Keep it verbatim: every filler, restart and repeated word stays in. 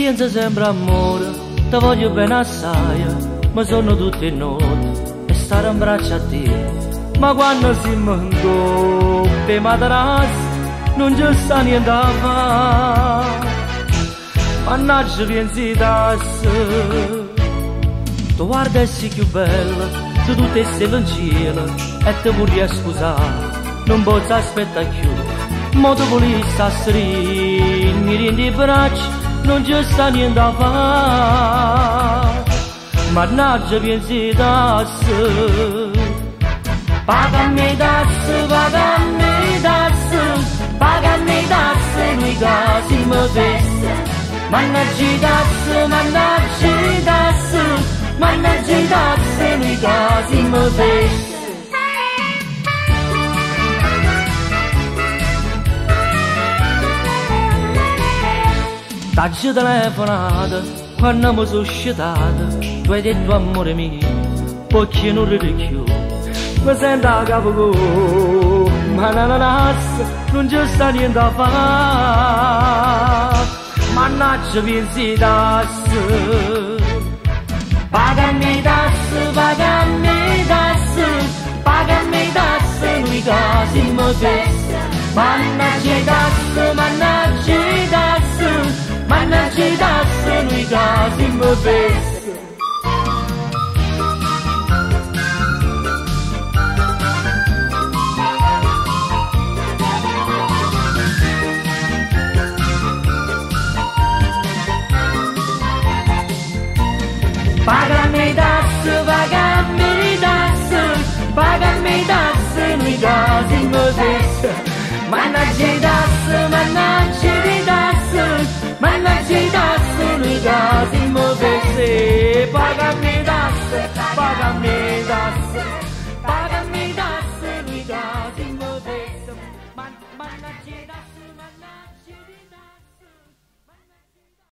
Senza sempre amore, ti voglio bene assai, ma sono tutte notti e stare in braccio a te. Ma quando si manco te materassi, non ci sta niente a fare. Mannaggia pensi tassi, tu guardassi più bella, tu tutte sei in cielo e ti vorrei scusare, non posso aspettare più. Ma tu volevi stare mi rendi i bracci, non ci sta niente a fare. Mannaggia pensi tassi, pagami tasse, pagami tasse, pagami tasse, noi casi mi fesse. Mannaggia tasse, mannaggia tasse, mannaggia tasse, noi casi mi fesse. T'aggi telefonata quando mi sono scettata, tu hai detto amore mio, perché non ridi più. Mi sento a capo, ma non non ci sta niente a fare. Mannaggia pensi tasse, pagami tasse, pagami tasse, pagami tasse, noi casi mi fesse. Mannaggia tasse, mannaggia tasse, mannaggia tasse, noi casi mi fesse. Pagami tasse, pagami tasse, pagami tasse, noi casi mi fesse. Mannaggia tasse, mannaggia tasse, mannaggia tasse.